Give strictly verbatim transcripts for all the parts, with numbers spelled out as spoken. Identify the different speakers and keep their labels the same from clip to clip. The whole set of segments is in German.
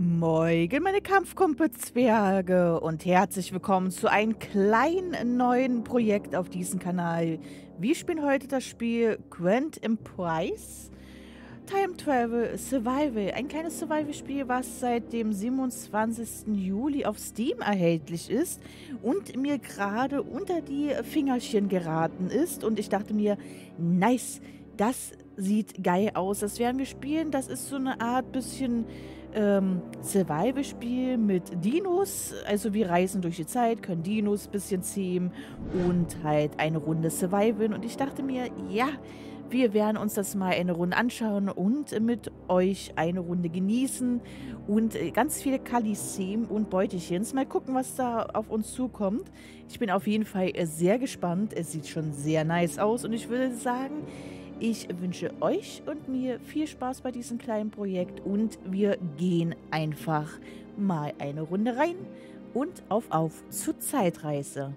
Speaker 1: Moin, meine Kampfkumpel-Zwerge und herzlich willkommen zu einem kleinen neuen Projekt auf diesem Kanal. Wir spielen heute das Spiel Grand Emprise Time Travel Survival. Ein kleines Survival-Spiel, was seit dem siebenundzwanzigsten Juli auf Steam erhältlich ist und mir gerade unter die Fingerchen geraten ist. Und ich dachte mir, nice, das sieht geil aus. Das werden wir spielen. Das ist so eine Art bisschen ähm, Survival-Spiel mit Dinos. Also wir reisen durch die Zeit, können Dinos ein bisschen zähmen und halt eine Runde survivalen. Und ich dachte mir, ja, wir werden uns das mal eine Runde anschauen und mit euch eine Runde genießen und äh, ganz viele Kalisemen und Beutelchens. Mal gucken, was da auf uns zukommt. Ich bin auf jeden Fall äh, sehr gespannt. Es sieht schon sehr nice aus und ich würde sagen, ich wünsche euch und mir viel Spaß bei diesem kleinen Projekt und wir gehen einfach mal eine Runde rein und auf auf zur Zeitreise.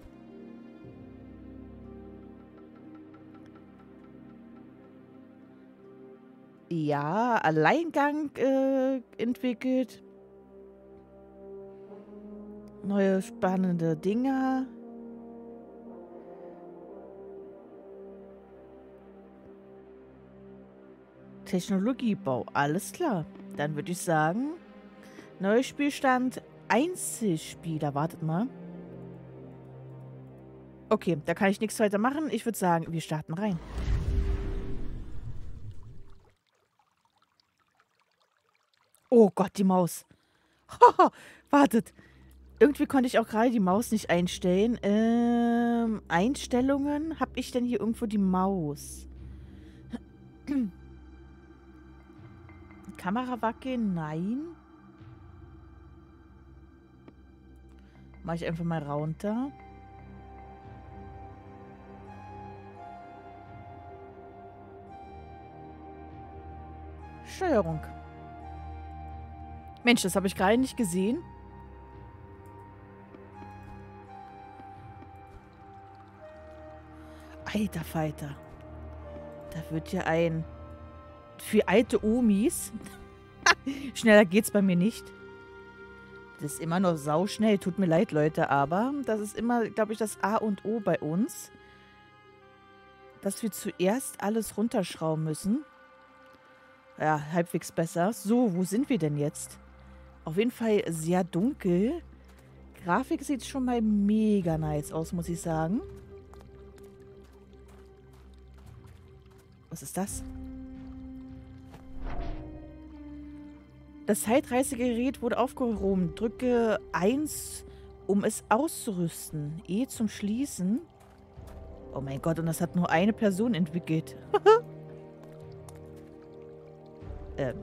Speaker 1: Ja, Alleingang äh, entwickelt. Neue spannende Dinger. Technologiebau, alles klar. Dann würde ich sagen, neuer Spielstand, Einzelspieler. Wartet mal. Okay, da kann ich nichts weiter machen. Ich würde sagen, wir starten rein. Oh Gott, die Maus. Wartet. Irgendwie konnte ich auch gerade die Maus nicht einstellen. Ähm, Einstellungen? Habe ich denn hier irgendwo die Maus? Kamera wackeln? Nein. Mache ich einfach mal runter. Steuerung. Mensch, das habe ich gerade nicht gesehen. Alter Falter. Da wird ja ein... Für alte Omis. Schneller geht's bei mir nicht. Das ist immer noch sauschnell. Tut mir leid, Leute, aber das ist immer, glaube ich, das A und O bei uns. Dass wir zuerst alles runterschrauben müssen. Ja, halbwegs besser. So, wo sind wir denn jetzt? Auf jeden Fall sehr dunkel. Grafik sieht schon mal mega nice aus, muss ich sagen. Was ist das? Das Zeitreisegerät wurde aufgehoben. Drücke eins, um es auszurüsten. E zum Schließen. Oh mein Gott, und das hat nur eine Person entwickelt. ähm.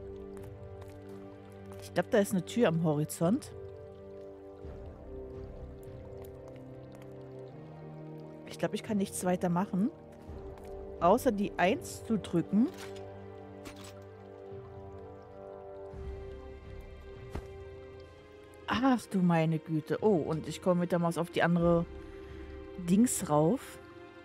Speaker 1: Ich glaube, da ist eine Tür am Horizont. Ich glaube, ich kann nichts weiter machen. Außer die eins zu drücken. Ach du meine Güte. Oh, und ich komme mit der Maus auf die andere Dings rauf.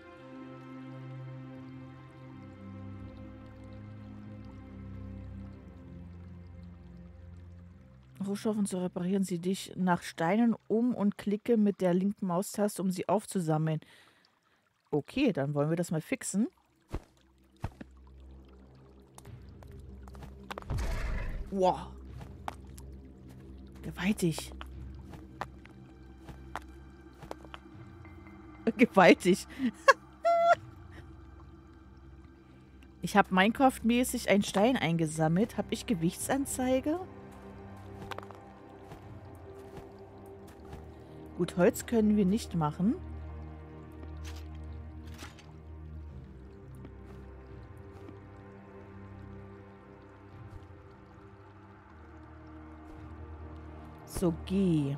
Speaker 1: Rohstoffen zu reparieren, sie dich nach Steinen um und klicke mit der linken Maustaste, um sie aufzusammeln. Okay, dann wollen wir das mal fixen. Wow. Gewaltig. Gewaltig. Ich habe Minecraft-mäßig einen Stein eingesammelt. Habe ich Gewichtsanzeige? Gut, Holz können wir nicht machen. So, geh.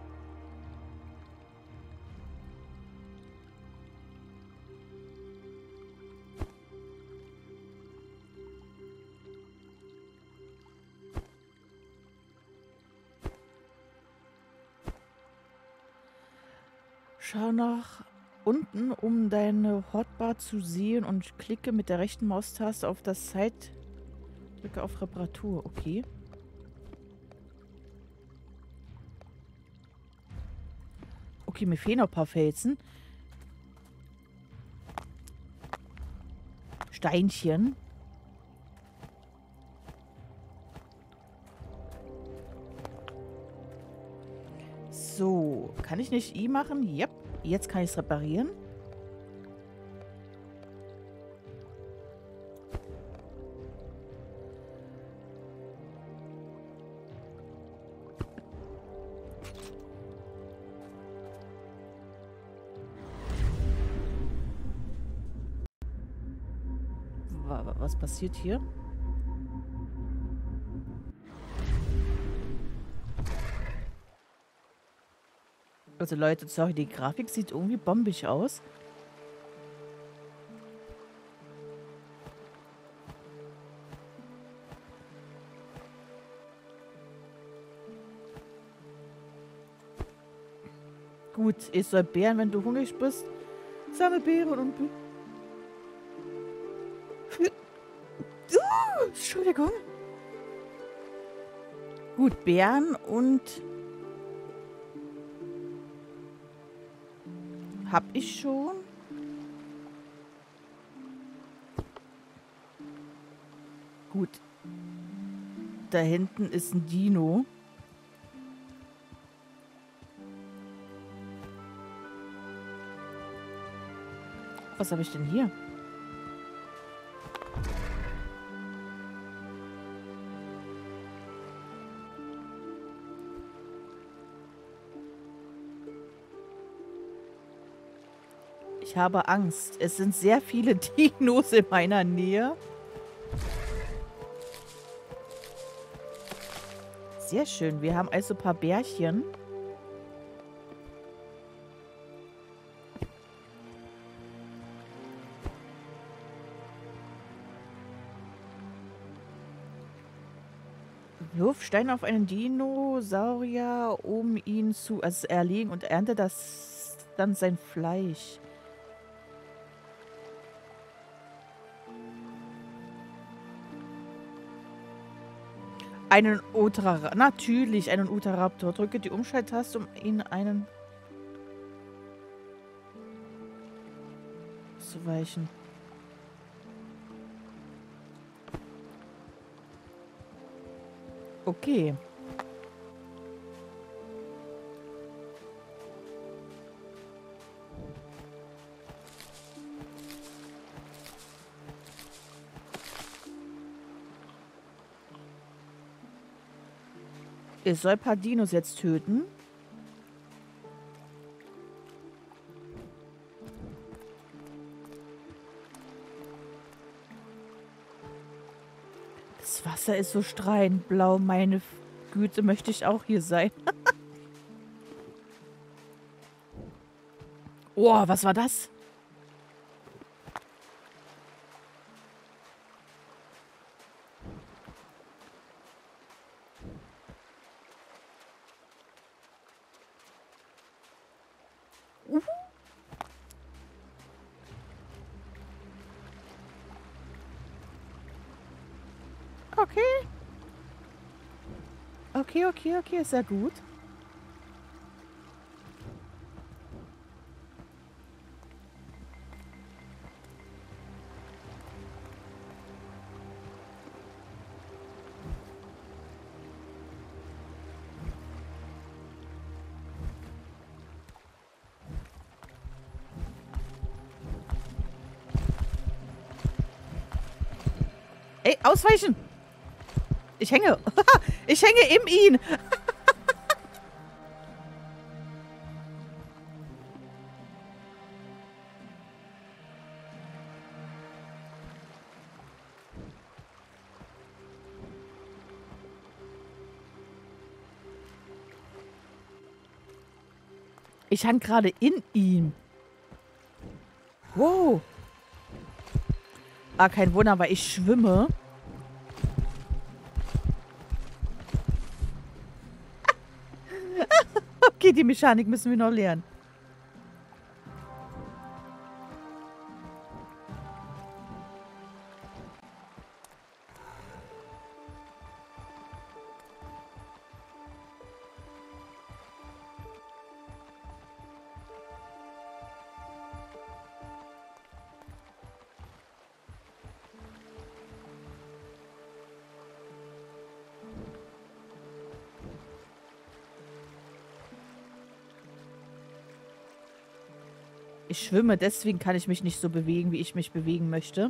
Speaker 1: Schau nach unten, um deine Hotbar zu sehen und klicke mit der rechten Maustaste auf das Zeit. Drücke auf Reparatur. Okay. Okay, mir fehlen noch ein paar Felsen. Steinchen. So, kann ich nicht I machen? Yep. Jetzt kann ich es reparieren. Was passiert hier? Also Leute, sorry, die Grafik sieht irgendwie bombig aus. Gut, ich soll Beeren, wenn du hungrig bist. Sammel Beeren und... Be uh, Entschuldigung. Gut, Beeren und... Hab ich schon. Gut. Da hinten ist ein Dino. Was habe ich denn hier? Ich habe Angst. Es sind sehr viele Dinos in meiner Nähe. Sehr schön. Wir haben also ein paar Bärchen. Wirf Stein auf einen Dinosaurier, um ihn zu also erlegen und ernte das dann sein Fleisch. Einen Ultra... Natürlich, einen Utahraptor. Drücke die Umschalttaste, um ihn einen... zu weichen. Okay. Ich soll ein paar Dinos jetzt töten. Das Wasser ist so strahlend blau. Meine Güte, möchte ich auch hier sein. Oh, was war das? Uh. Okay. Okay, okay, okay, ist ja gut. Ey, ausweichen! Ich hänge. Ich hänge in ihn. Ich hang gerade in ihm. Wow. Ah, kein Wunder, weil ich schwimme. Okay, die Mechanik müssen wir noch lernen. Ich schwimme, deswegen kann ich mich nicht so bewegen, wie ich mich bewegen möchte.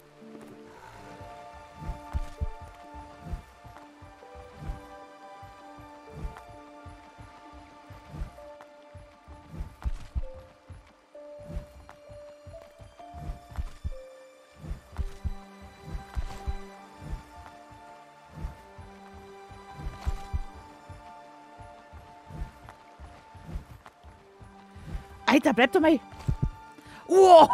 Speaker 1: Alter, bleib doch mal. Oh!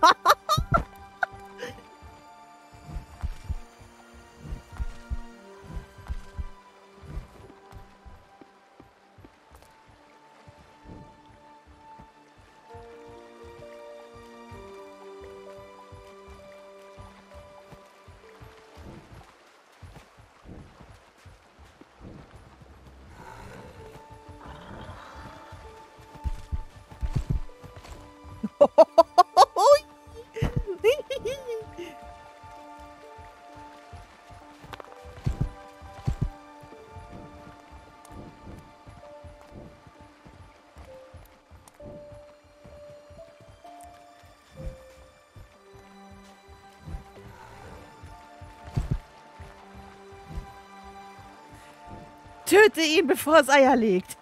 Speaker 1: Töte ihn, bevor es Eier legt.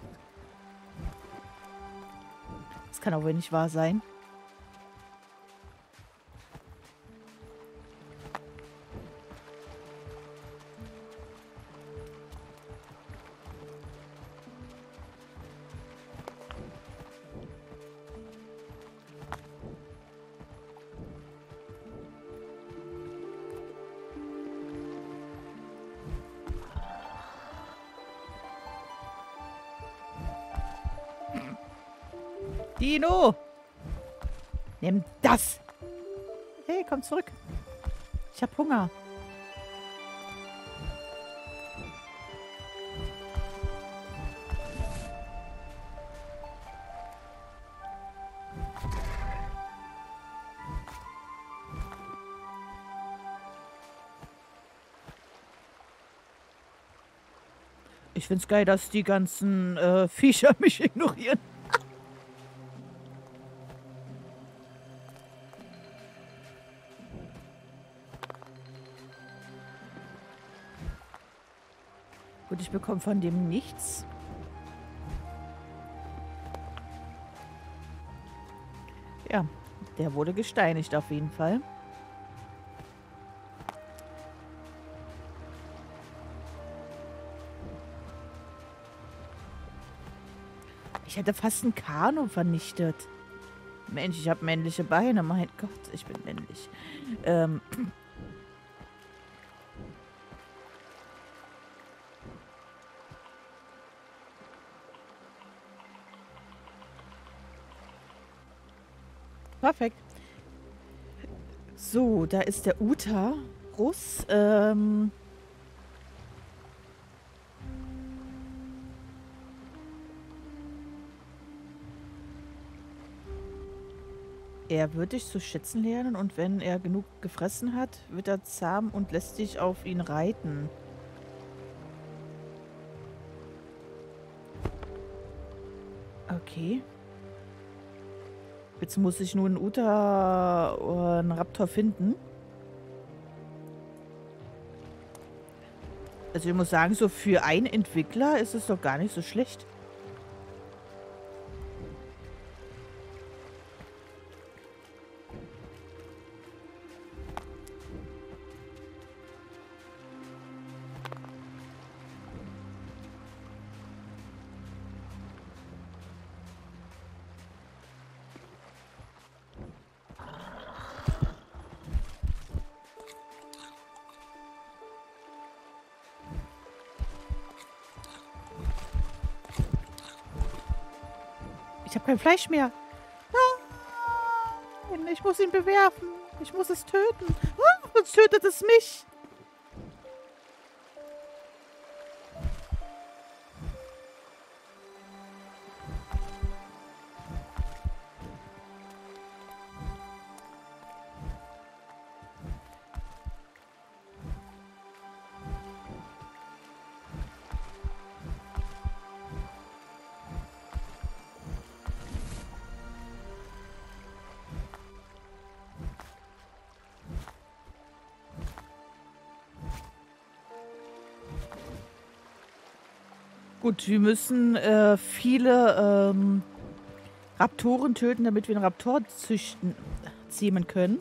Speaker 1: Das kann auch wohl nicht wahr sein. Dino! Nimm das! Hey, komm zurück. Ich hab Hunger. Ich find's geil, dass die ganzen äh, Viecher mich ignorieren. Gut, ich bekomme von dem nichts. Ja, der wurde gesteinigt auf jeden Fall. Ich hätte fast ein Kanu vernichtet. Mensch, ich habe männliche Beine. Mein Gott, ich bin männlich. Ähm... Perfekt. So, da ist der Uterus. Ähm... Er wird dich zu schätzen lernen und wenn er genug gefressen hat, wird er zahm und lässt dich auf ihn reiten. Okay. Jetzt muss ich nur einen Uter oder einen Raptor finden. Also ich muss sagen, so für einen Entwickler ist es doch gar nicht so schlecht. Ich habe kein Fleisch mehr. Nein, ich muss ihn bewerfen. Ich muss es töten. Sonst tötet es mich. Gut, wir müssen äh, viele ähm, Raptoren töten, damit wir einen Raptor züchten, zähmen können.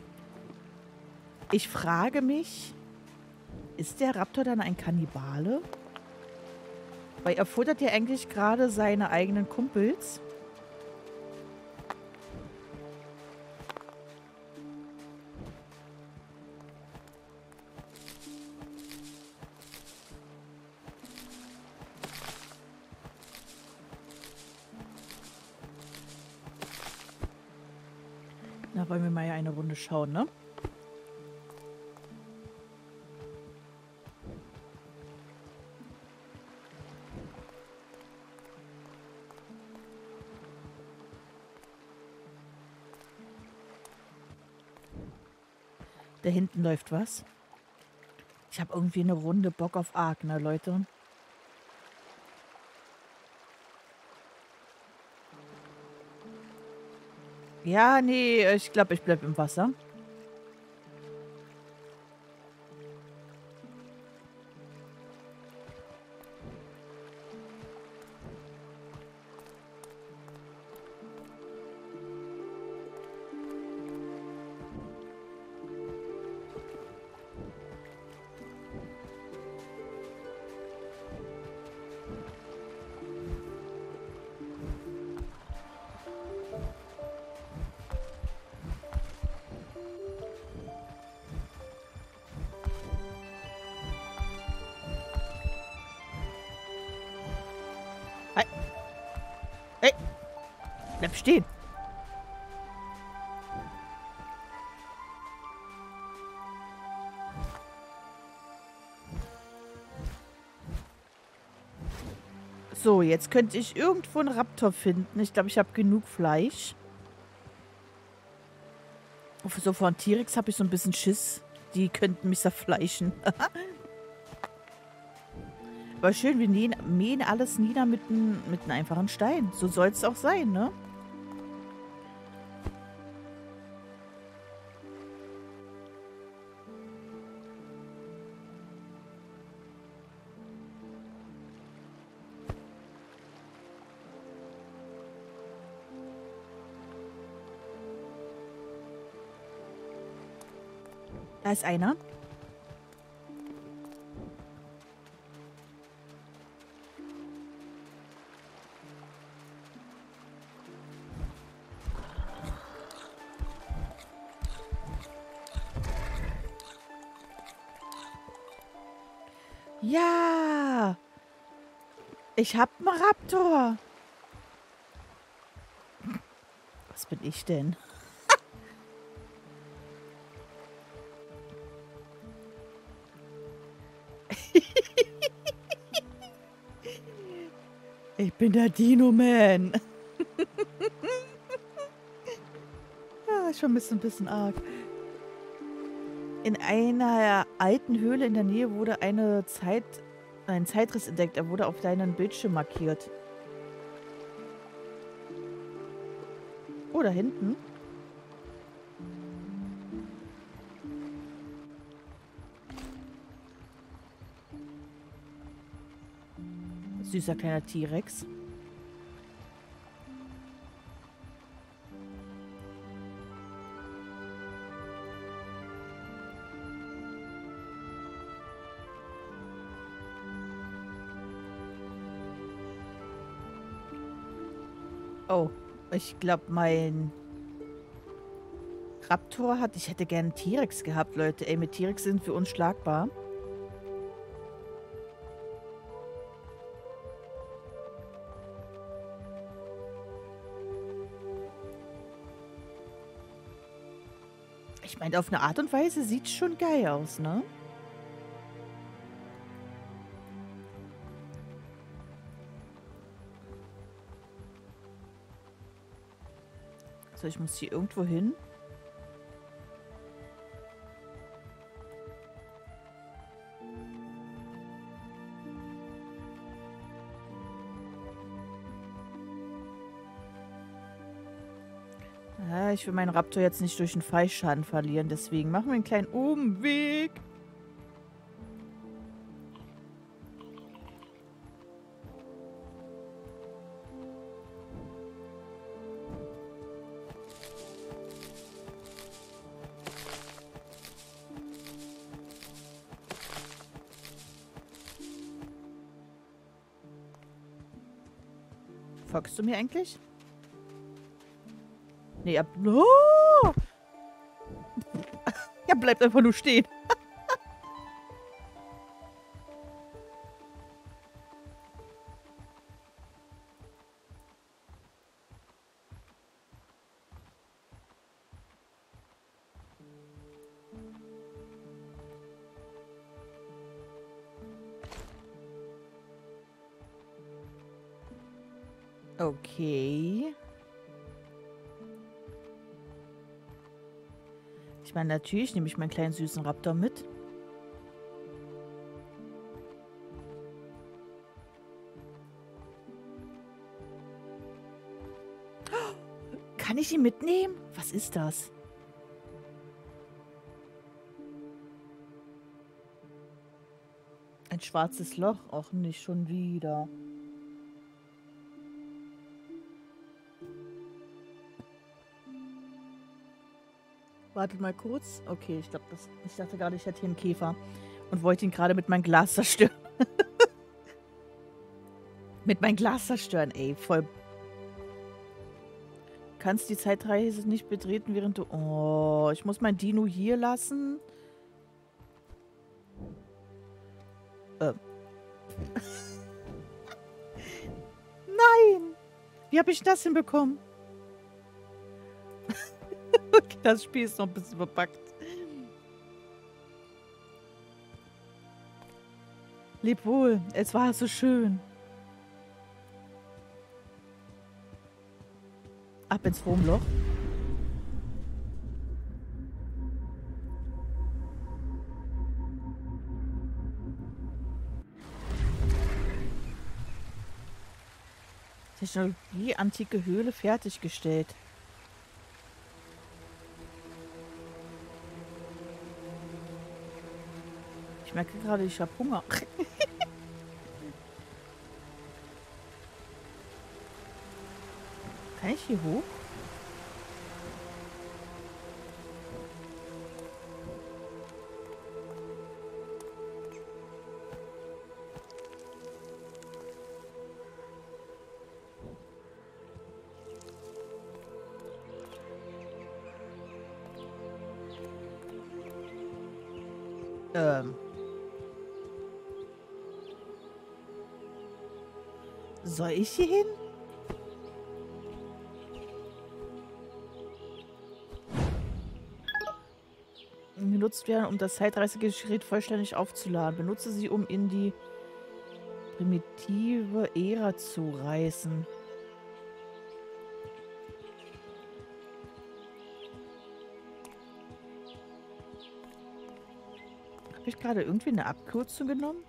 Speaker 1: Ich frage mich, ist der Raptor dann ein Kannibale? Weil er futtert ja eigentlich gerade seine eigenen Kumpels. Na, wollen wir mal ja eine Runde schauen, ne? Da hinten läuft was. Ich habe irgendwie eine Runde Bock auf Ark, ne, Leute? Ja, nee, ich glaube, ich bleib im Wasser. Hey, hey, bleib stehen. So, jetzt könnte ich irgendwo einen Raptor finden. Ich glaube, ich habe genug Fleisch. So von T-Rex habe ich so ein bisschen Schiss. Die könnten mich zerfleischen. Aber schön, wir nähen, mähen alles nieder mit einem mit einem einfachen Stein. So soll es auch sein, ne? Da ist einer. Ja! Ich hab einen Raptor. Was bin ich denn? Ich bin der Dino-Man. Ja, schon ein bisschen, ein bisschen arg. In einer alten Höhle in der Nähe wurde eine Zeit, ein Zeitriss entdeckt. Er wurde auf deinen Bildschirm markiert. Oh, da hinten. Süßer kleiner T-Rex. Oh, ich glaube, mein Raptor hat... Ich hätte gerne einen T-Rex gehabt, Leute. Ey, mit T-Rex sind wir unschlagbar. Ich meine, auf eine Art und Weise sieht es schon geil aus, ne? So, ich muss hier irgendwo hin. Ja, ich will meinen Raptor jetzt nicht durch den Fallschaden verlieren, deswegen machen wir einen kleinen Umweg. Folgst du mir eigentlich? Nee, er... Oh! Er bleibt einfach nur stehen. Okay. Ich meine, natürlich nehme ich meinen kleinen süßen Raptor mit. Kann ich ihn mitnehmen? Was ist das? Ein schwarzes Loch. Auch nicht schon wieder. Wartet mal kurz. Okay, ich glaube, das. Ich dachte gerade, ich hätte hier einen Käfer. Und wollte ihn gerade mit meinem Glas zerstören. Mit meinem Glas zerstören, ey. Voll. Kannst die Zeitreise nicht betreten, während du... Oh, ich muss mein Dino hier lassen. Ähm. Nein! Wie habe ich das hinbekommen? Okay, das Spiel ist noch ein bisschen verpackt. Leb wohl, es war so schön. Ab ins Wurmloch. Technologie, antike Höhle fertiggestellt. Ich merke gerade, ich habe Hunger. Kann ich hier hoch? Ähm. Soll ich hier hin? Genutzt werden, um das Zeitreisegerät vollständig aufzuladen. Benutze sie, um in die primitive Ära zu reisen. Habe ich gerade irgendwie eine Abkürzung genommen?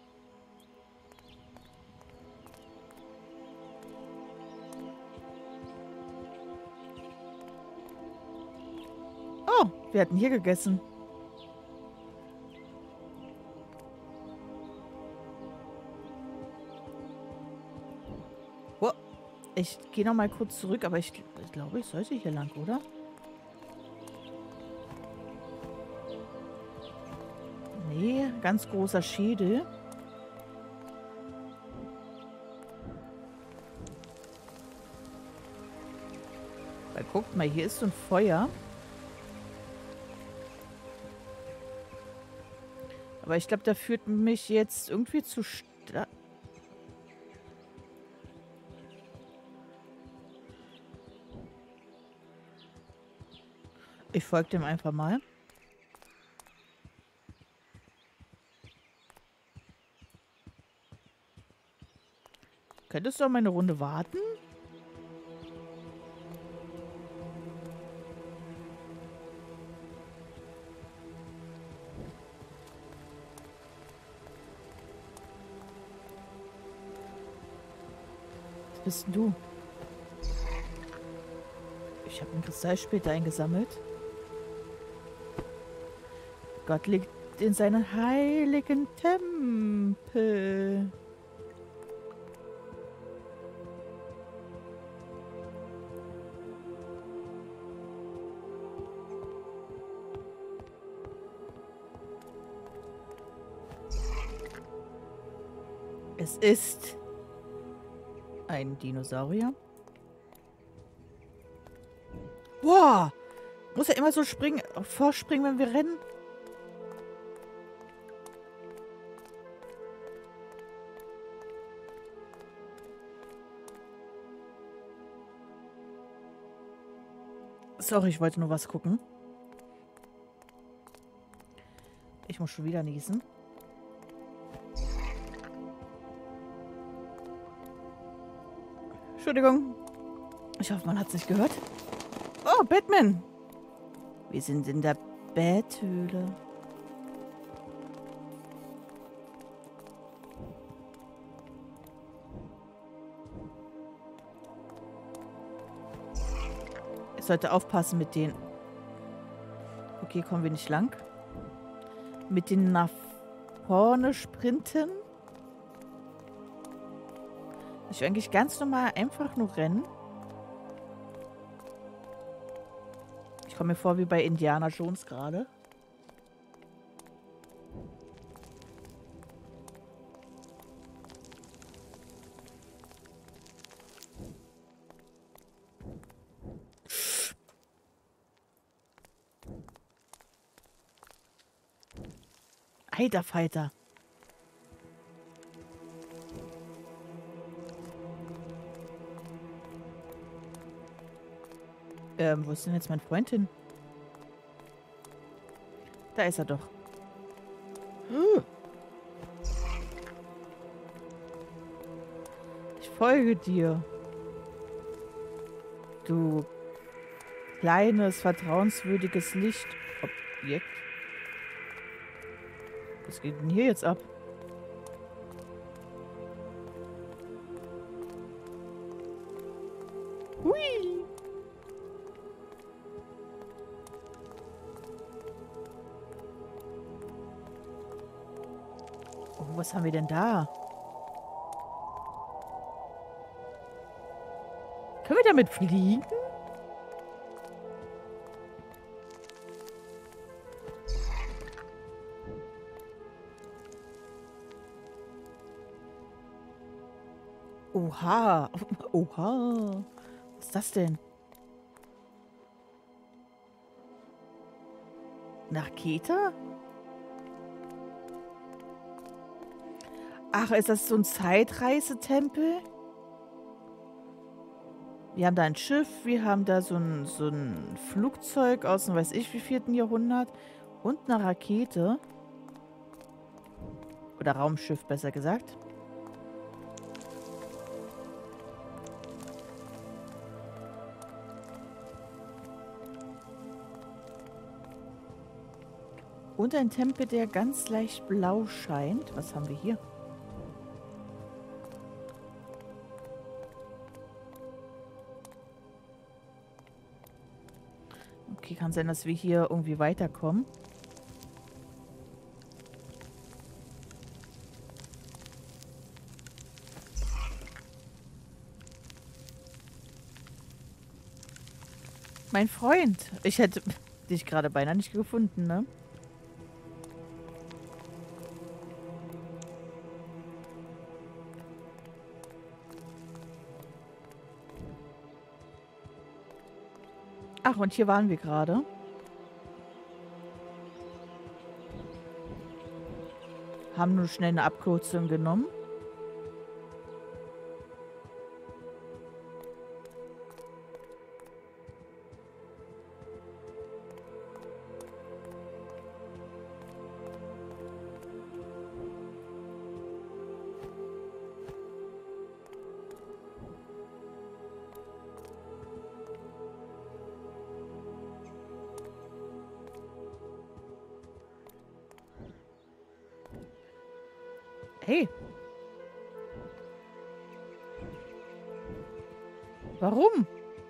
Speaker 1: Oh, wir hatten hier gegessen. Oh, ich gehe noch mal kurz zurück, aber ich, ich glaube, ich sollte hier lang, oder? Nee, ganz großer Schädel. Weil guckt mal, hier ist so ein Feuer. Aber ich glaube, da führt mich jetzt irgendwie zu... Sta ich folge dem einfach mal. Könntest du auch mal eine Runde warten? Was bist denn du? Ich habe einen Kristallsplitter eingesammelt. Gott liegt in seinem heiligen Tempel. Es ist Ein Dinosaurier. Boah! Muss ja immer so springen, vorspringen, wenn wir rennen. Sorry, ich wollte nur was gucken. Ich muss schon wieder niesen. Entschuldigung. Ich hoffe, man hat es nicht gehört. Oh, Batman. Wir sind in der Betthöhle. Ich sollte aufpassen mit den... Okay, kommen wir nicht lang. Mit den nach vorne sprinten. Ich will eigentlich ganz normal einfach nur rennen. Ich komme mir vor wie bei Indiana Jones gerade. Alter Falter. Ähm, wo ist denn jetzt mein Freund hin? Da ist er doch. Ich folge dir. Du kleines, vertrauenswürdiges Lichtobjekt. Was geht denn hier jetzt ab? Hui! Oh, was haben wir denn da? Können wir damit fliegen? Oha. Oha. Was ist das denn? Eine Rakete? Ach, ist das so ein Zeitreisetempel? Wir haben da ein Schiff, wir haben da so ein, so ein Flugzeug aus dem weiß ich wie vierten Jahrhundert und eine Rakete. Oder Raumschiff, besser gesagt. Und ein Tempel, der ganz leicht blau scheint. Was haben wir hier? Okay, kann sein, dass wir hier irgendwie weiterkommen. Mein Freund. Ich hätte dich gerade beinahe nicht gefunden, ne? Ach, und hier waren wir gerade. Haben nur schnell eine Abkürzung genommen. Hey. Warum?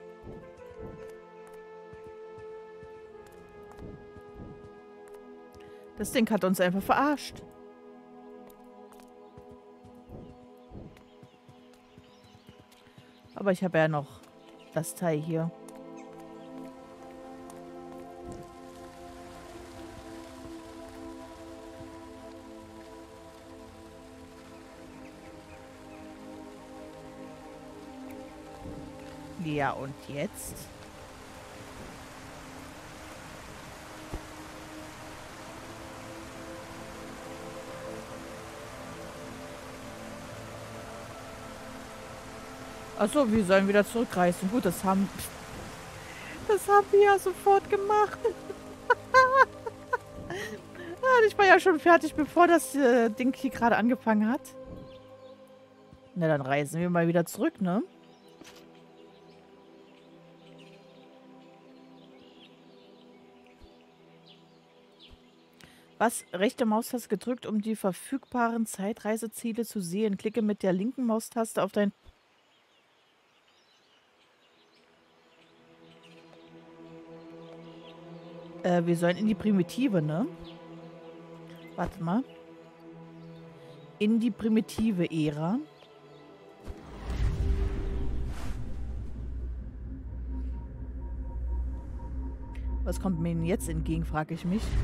Speaker 1: Das Ding hat uns einfach verarscht. Aber ich habe ja noch das Teil hier. Ja, und jetzt? Achso, wir sollen wieder zurückreisen. Gut, das haben... Das haben wir ja sofort gemacht. Ah, ich war ja schon fertig, bevor das äh, Ding hier gerade angefangen hat. Na, dann reisen wir mal wieder zurück, ne? Was? Rechte Maustaste gedrückt, um die verfügbaren Zeitreiseziele zu sehen. Klicke mit der linken Maustaste auf dein... Äh, wir sollen in die Primitive, ne? Warte mal. In die primitive Ära. Was kommt mir denn jetzt entgegen, frage ich mich.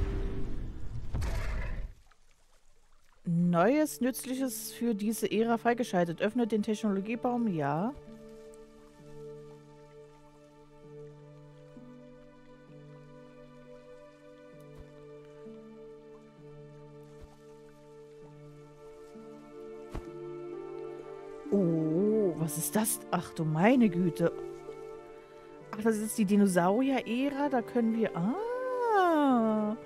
Speaker 1: Neues, Nützliches für diese Ära freigeschaltet. Öffne den Technologiebaum, ja. Oh, was ist das? Ach du meine Güte. Ach, das ist die Dinosaurier-Ära. Da können wir... Ah.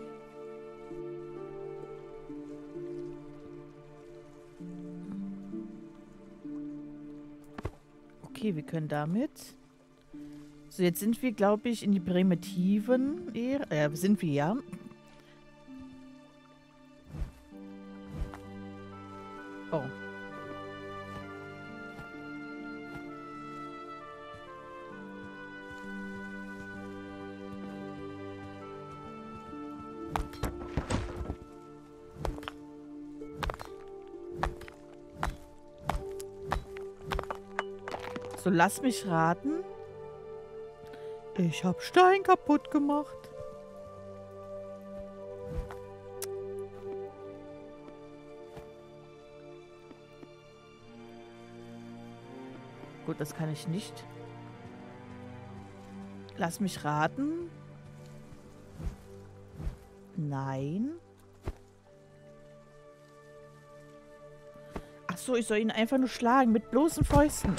Speaker 1: Okay, wir können damit... So, jetzt sind wir, glaube ich, in die primitiven Ära. Äh, sind wir, ja. Oh. So, lass mich raten. Ich habe Stein kaputt gemacht. Gut, das kann ich nicht. Lass mich raten. Nein. Ach so, ich soll ihn einfach nur schlagen mit bloßen Fäusten.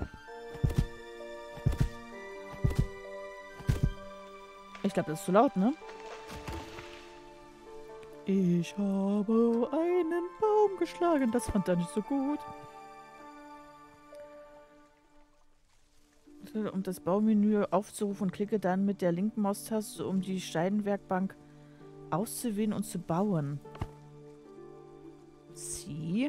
Speaker 1: Ich glaube, das ist zu laut, ne? Ich habe einen Baum geschlagen. Das fand er nicht so gut. Um das Baumenü aufzurufen, klicke dann mit der linken Maustaste, um die Steinwerkbank auszuwählen und zu bauen. Zieh.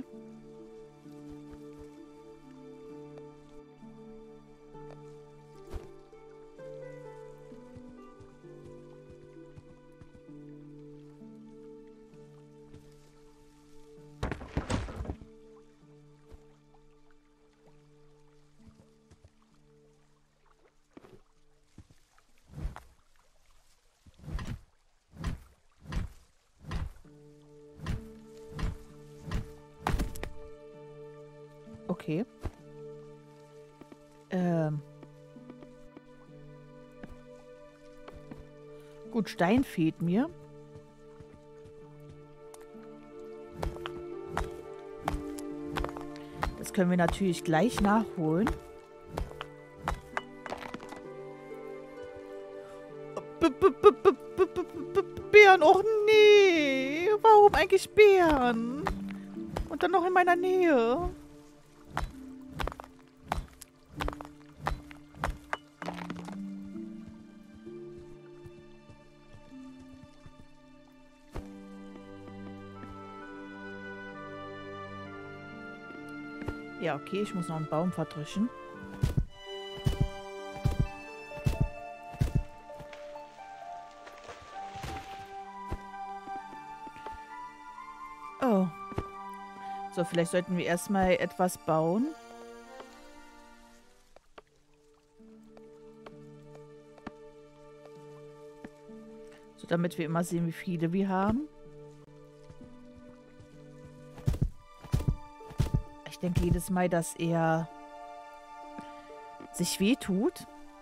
Speaker 1: Okay. Ähm. Gut, Stein fehlt mir. Das können wir natürlich gleich nachholen. B -b -b -b -b -b -b Bären, och nee. Warum eigentlich Bären? Und dann noch in meiner Nähe. Ja, okay, ich muss noch einen Baum verdrücken. Oh. So, vielleicht sollten wir erstmal etwas bauen. So, damit wir immer sehen, wie viele wir haben. Ich denke jedes Mal, dass er sich wehtut.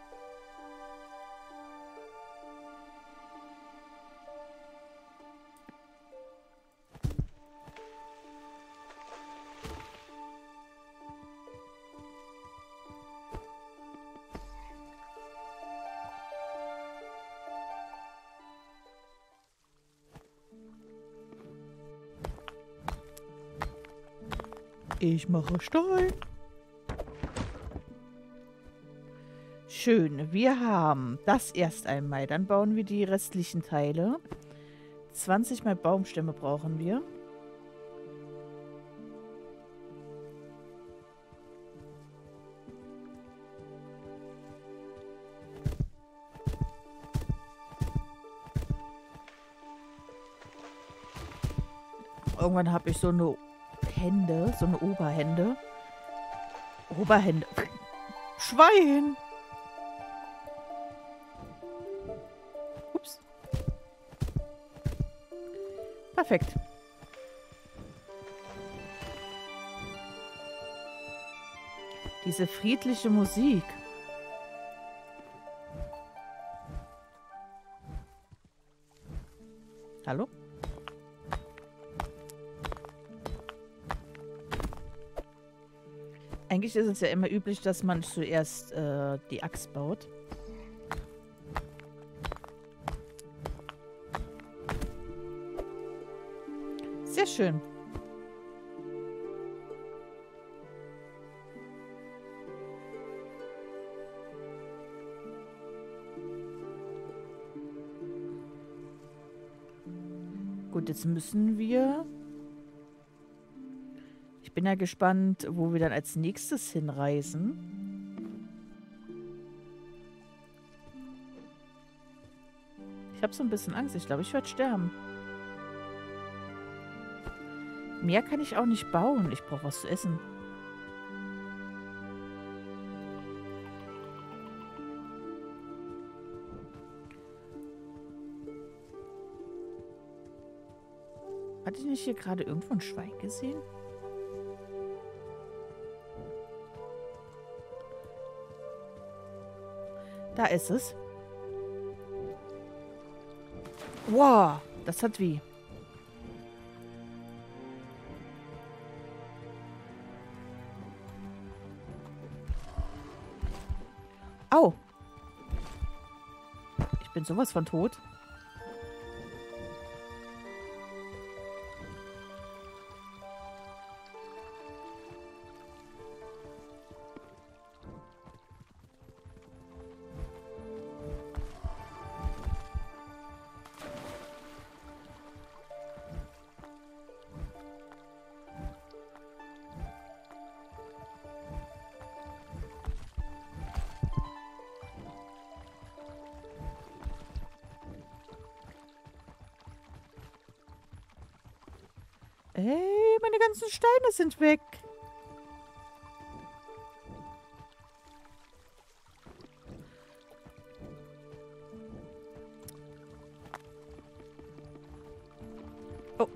Speaker 1: Ich mache Stein. Schön. Wir haben das erst einmal. Dann bauen wir die restlichen Teile. zwanzig mal Baumstämme brauchen wir. Irgendwann habe ich so eine Hände, so eine Oberhände. Oberhände. Schwein! Ups. Perfekt. Diese friedliche Musik. Hallo? Eigentlich ist es ja immer üblich, dass man zuerst äh, die Axt baut. Sehr schön. Gut, jetzt müssen wir... Ich bin ja gespannt, wo wir dann als nächstes hinreisen. Ich habe so ein bisschen Angst. Ich glaube, ich werde sterben. Mehr kann ich auch nicht bauen. Ich brauche was zu essen. Hatte ich nicht hier gerade irgendwo ein Schwein gesehen? Da ist es. Wow, das hat wie. Au. Ich bin sowas von tot. Ey, meine ganzen Steine sind weg. Oh.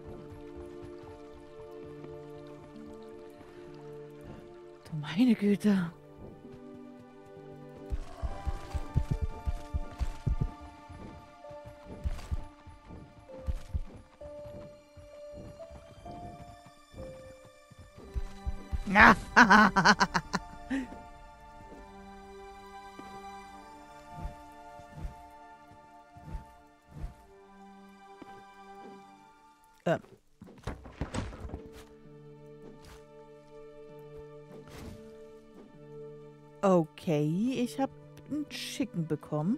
Speaker 1: Du meine Güte. ähm. Okay, ich habe einen Chicken bekommen.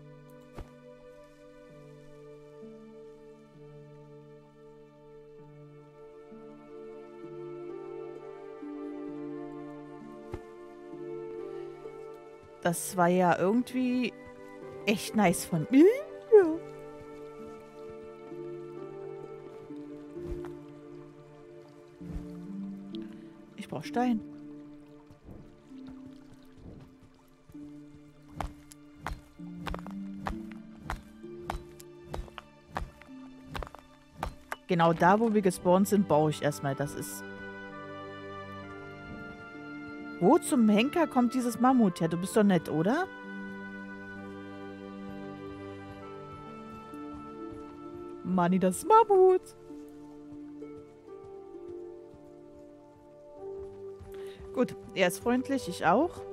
Speaker 1: Das war ja irgendwie echt nice von mir. Ich brauche Stein. Genau da, wo wir gespawnt sind, baue ich erstmal. Das ist... Wo zum Henker kommt dieses Mammut her? Du bist doch nett, oder? Manni, das Mammut. Gut, er ist freundlich, ich auch.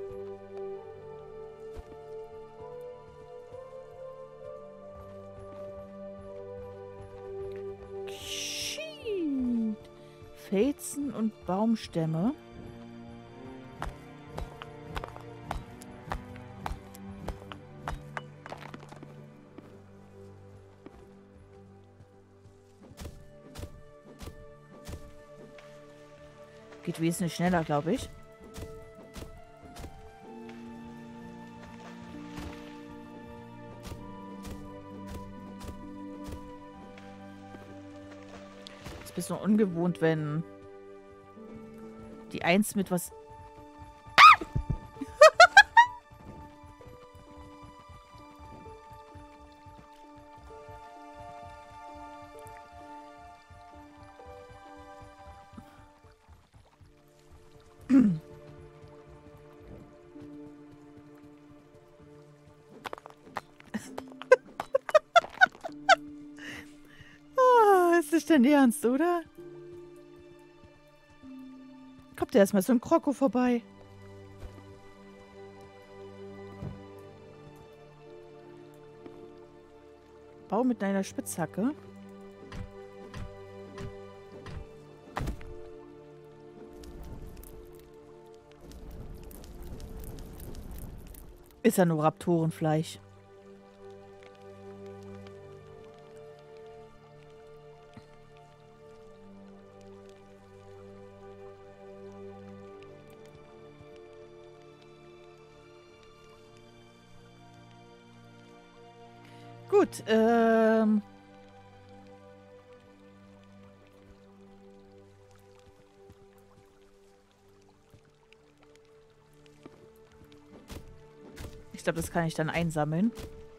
Speaker 1: Schied. Felsen und Baumstämme. Geht wesentlich schneller, glaube ich. Ist ein bisschen ungewohnt, wenn die Eins mit was... Oh, ist nicht dein Ernst, oder? Kommt ja erstmal so ein Kroko vorbei. Bau mit einer Spitzhacke. Ist ja nur Raptorenfleisch. Gut, ähm... ich glaube, das kann ich dann einsammeln.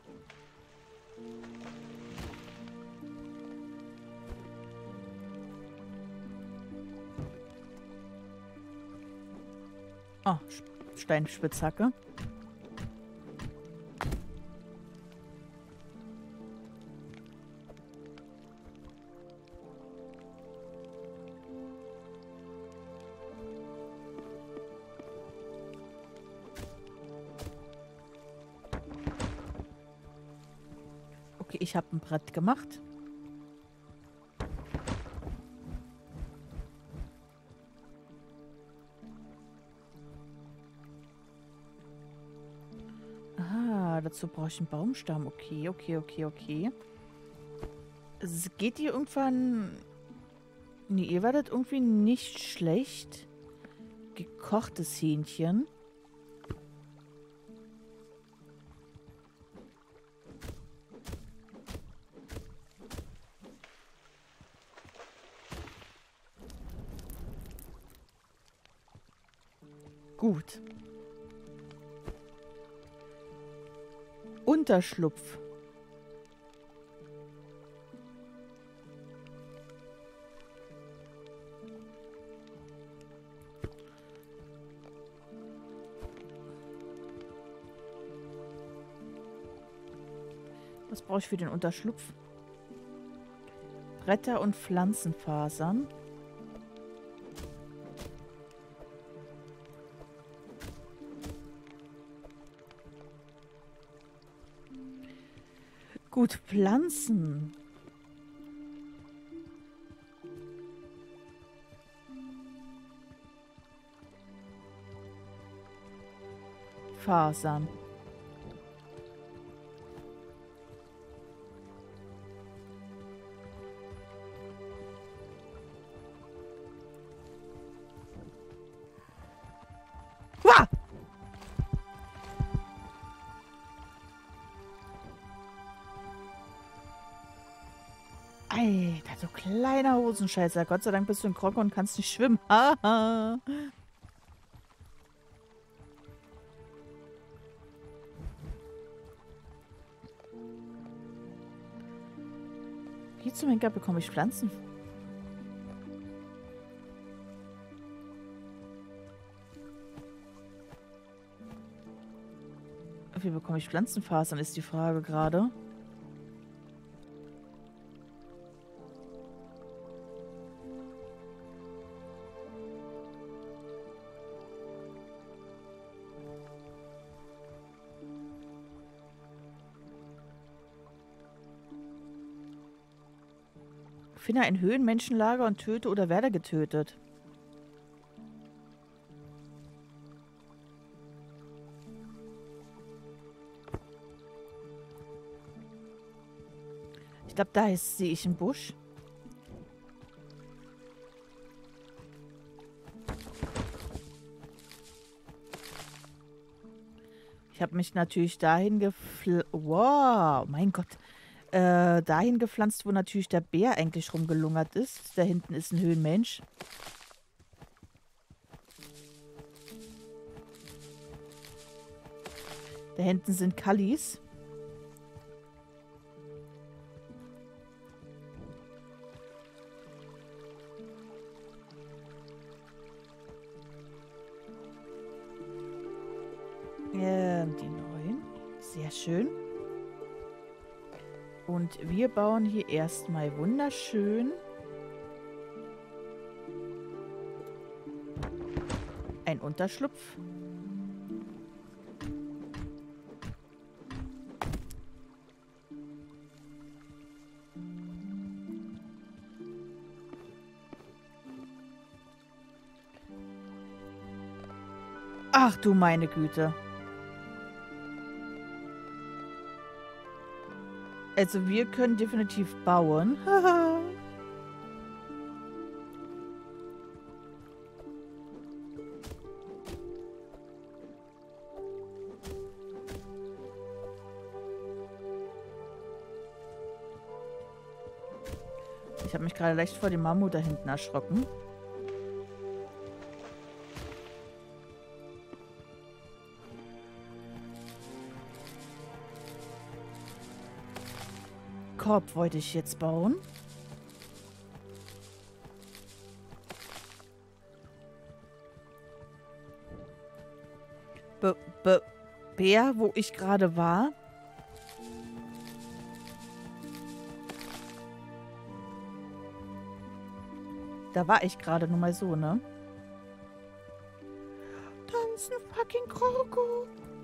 Speaker 1: Oh, Steinspitzhacke. Okay, ich habe ein Brett gemacht. Ah, dazu brauche ich einen Baumstamm. Okay, okay, okay, okay. Es geht ihr irgendwann... Nee, ihr werdet irgendwie nicht schlecht. Gekochtes Hähnchen. Gut. Unterschlupf. Was brauche ich für den Unterschlupf? Bretter und Pflanzenfasern. Gut, Pflanzen. Fasern. Wah! Alter, so kleiner Hosenscheißer. Gott sei Dank bist du ein Kroko und kannst nicht schwimmen. Haha. Wie zum Henker bekomme ich Pflanzen? Wie bekomme ich Pflanzenfasern, ist die Frage gerade. Finde ein Höhlenmenschenlager und töte oder werde getötet. Ich glaube, da sehe ich einen Busch. Ich habe mich natürlich dahin gefl... Wow, mein Gott. Äh, dahin gepflanzt, wo natürlich der Bär eigentlich rumgelungert ist. Da hinten ist ein Höhlenmensch. Da hinten sind Kallis. Ähm, die neuen. Sehr schön. Und wir bauen hier erstmal wunderschön ein Unterschlupf. Ach du meine Güte. Also wir können definitiv bauen. Ich habe mich gerade leicht vor dem Mammut da hinten erschrocken. Korb wollte ich jetzt bauen. Be Be Bär, wo ich gerade war. Da war ich gerade nur mal so, ne? Da ist ein fucking Kroko.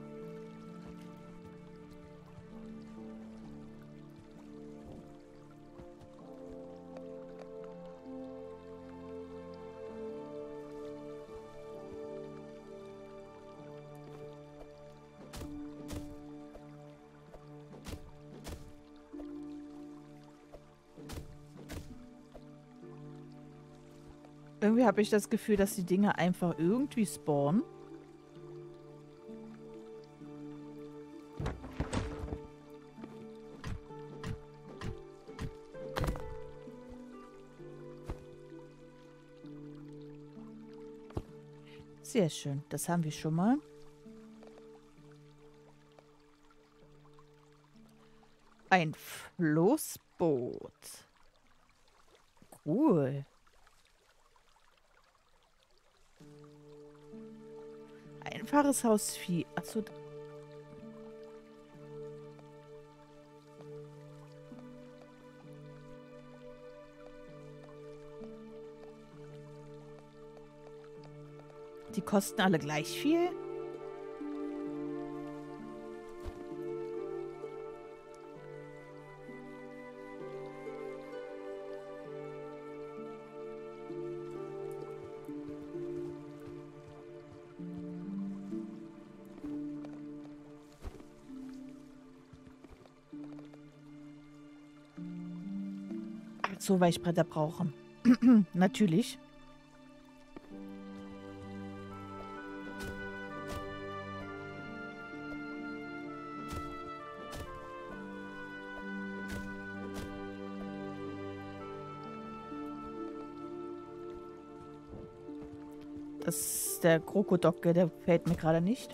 Speaker 1: Irgendwie habe ich das Gefühl, dass die Dinge einfach irgendwie spawnen. Sehr schön. Das haben wir schon mal. Ein Floßboot. Cool. Einfaches Hausvieh. Achso. Die kosten alle gleich viel? So Weichbretter brauchen. Natürlich. Das ist der Krokodocke, der fällt mir gerade nicht.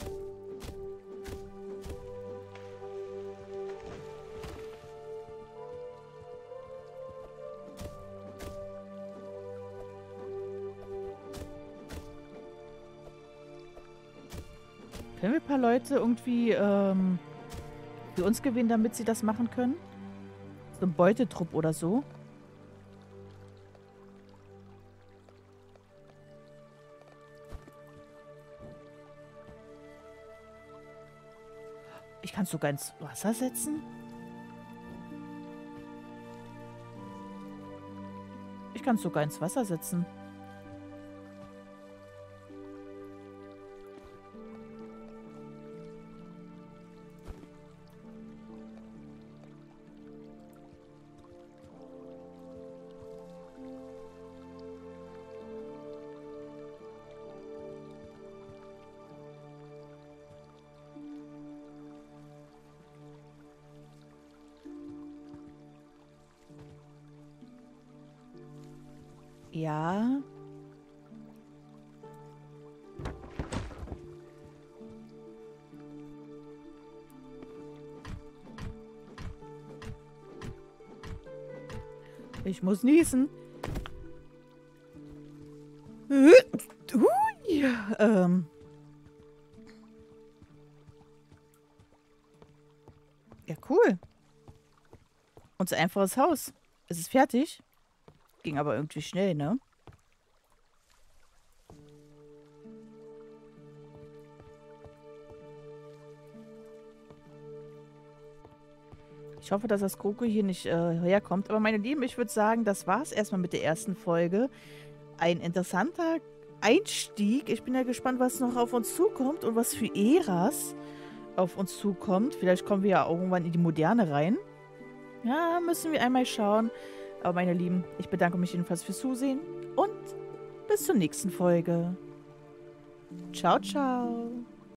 Speaker 1: Können wir ein paar Leute irgendwie ähm, für uns gewinnen, damit sie das machen können? So ein Beutetrupp oder so? Ich kann es sogar ins Wasser setzen? Ich kann es sogar ins Wasser setzen. Ja. Ich muss niesen. Ui, ähm. Ja, cool. Unser einfaches Haus. Es ist fertig. Ging aber irgendwie schnell, ne? Ich hoffe, dass das Kroko hier nicht äh, herkommt. Aber meine Lieben, ich würde sagen, das war's erstmal mit der ersten Folge. Ein interessanter Einstieg. Ich bin ja gespannt, was noch auf uns zukommt und was für Äras auf uns zukommt. Vielleicht kommen wir ja irgendwann in die Moderne rein. Ja, müssen wir einmal schauen. Aber meine Lieben, ich bedanke mich jedenfalls fürs Zusehen und bis zur nächsten Folge. Ciao, ciao.